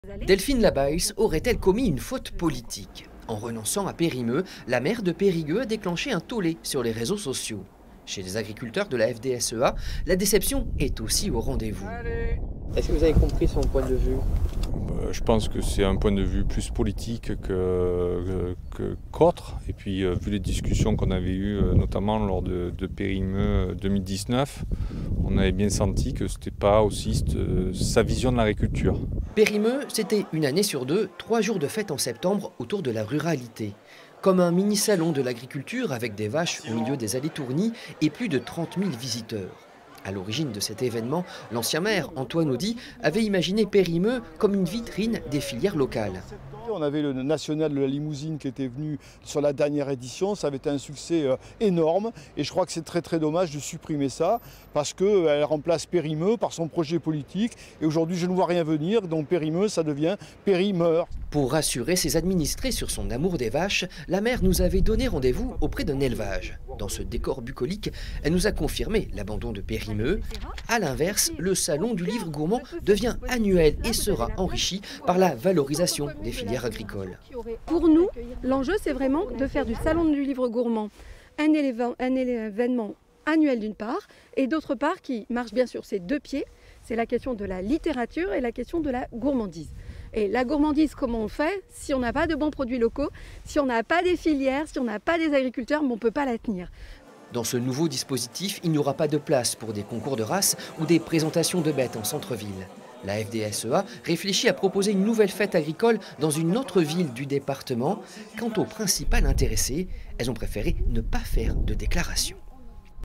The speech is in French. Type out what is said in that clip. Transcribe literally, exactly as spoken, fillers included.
Delphine Labaisse aurait-elle commis une faute politique? En renonçant à Périmeux, la maire de Périgueux a déclenché un tollé sur les réseaux sociaux. Chez les agriculteurs de la F D S E A, la déception est aussi au rendez-vous. Est-ce que vous avez compris son point de vue? Je pense que c'est un point de vue plus politique que, que, qu'autre. Et puis, euh, vu les discussions qu'on avait eues, euh, notamment lors de, de Périmeux deux mille dix-neuf, on avait bien senti que ce n'était pas aussi euh, sa vision de l'agriculture. Périmeux, c'était une année sur deux, trois jours de fête en septembre autour de la ruralité. Comme un mini-salon de l'agriculture avec des vaches au milieu des allées tournies et plus de trente mille visiteurs. À l'origine de cet événement, l'ancien maire, Antoine Audy, avait imaginé Périmeux comme une vitrine des filières locales. On avait le national de la limousine qui était venu sur la dernière édition, ça avait été un succès énorme et je crois que c'est très très dommage de supprimer ça parce qu'elle remplace Périmeux par son projet politique et aujourd'hui je ne vois rien venir, donc Périmeux ça devient Périmeur. Pour rassurer ses administrés sur son amour des vaches, la maire nous avait donné rendez-vous auprès d'un élevage. Dans ce décor bucolique, elle nous a confirmé l'abandon de Périmeux. A l'inverse, le salon du livre gourmand devient annuel et sera enrichi par la valorisation des filières agricoles. Pour nous, l'enjeu c'est vraiment de faire du salon du livre gourmand un, un événement annuel d'une part et d'autre part qui marche bien sur ses deux pieds, c'est la question de la littérature et la question de la gourmandise. Et la gourmandise, comment on fait? Si on n'a pas de bons produits locaux, si on n'a pas des filières, si on n'a pas des agriculteurs, on ne peut pas la tenir. Dans ce nouveau dispositif, il n'y aura pas de place pour des concours de race ou des présentations de bêtes en centre-ville. La F D S E A réfléchit à proposer une nouvelle fête agricole dans une autre ville du département. Quant aux principales intéressées, elles ont préféré ne pas faire de déclaration.